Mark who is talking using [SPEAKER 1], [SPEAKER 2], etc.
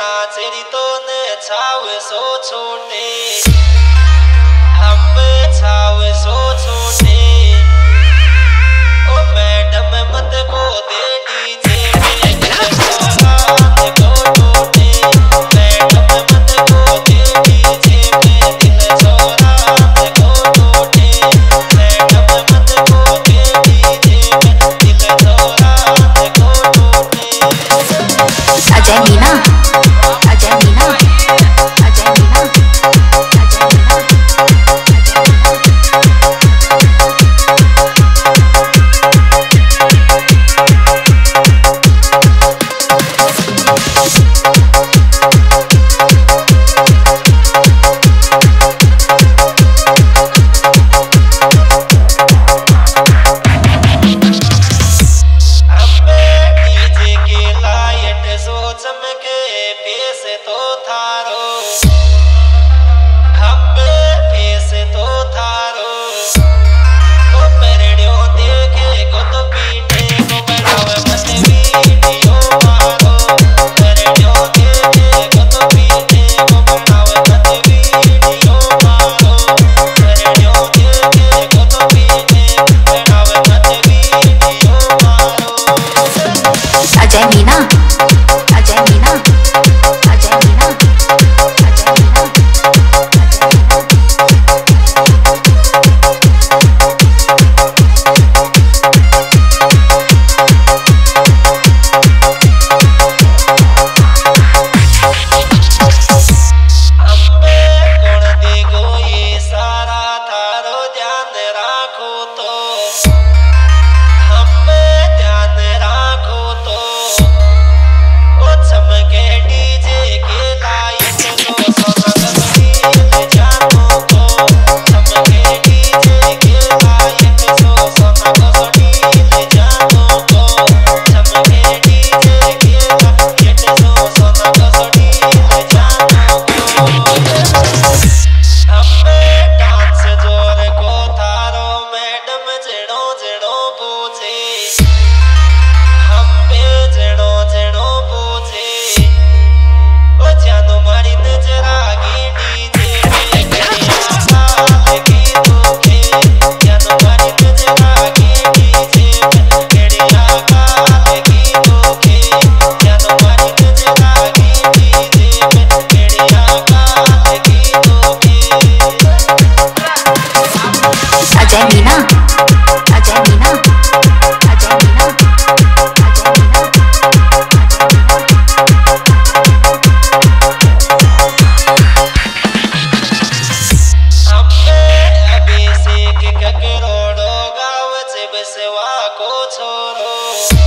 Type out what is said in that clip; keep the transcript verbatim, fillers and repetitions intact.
[SPEAKER 1] नाचरी तो न छाव सो छोटे हम छाव सो छोटे ओ मैडम मत को दे डीजे में दिल सोना को टूटे मैडम मत को दे डीजे में दिल सोना को टूटे मैडम मत को दे डीजे में दिल सोना को टूटे।
[SPEAKER 2] अजय मीना अजय मीना अजय मीना अजय मीना
[SPEAKER 1] तो थारो हम फेस तो थारो ओ परड़ियों देखे को तो पीटे को बनावे मत वीडियो मारो परड़ियों देखे को तो पीटे को बनावे मत वीडियो मारो परड़ियों देखे को तो पीटे बनावे मत वीडियो मारो।
[SPEAKER 2] अजय मीना अजय मीना अजय मीना अजय मीना
[SPEAKER 1] अम्बे कौन देगो ये सारा थारो ध्यान राखो तो अम्बे ध्यान राखो तो ओ चमके डीजे के लाइट तो सोना कसड़ी जानो तो चमके डीजे के लाइट तो सोना कसड़ी जानो तो चमके डीजे के लाइट तो सोना कसड़ी जानो तो अम्बे डांस जोर को थारो मैडम जड़ो जड़ो पूछे अम्बे जड़ो जड़ो पूछे ओ जानो मारी नजरा गी डीजे में गड़िया काल की तोखे जानो मारी नजरा गी डीजे में गड़िया काल की तोखे जानो मारी नजरा गी डीजे में गड़िया काल की तोखे।
[SPEAKER 2] अजय मीना अजय मीना अजय मीना अजय मीना
[SPEAKER 1] अम्बे अभिषेक ककरोड़ो गाँव से बसवा को छोड़ो।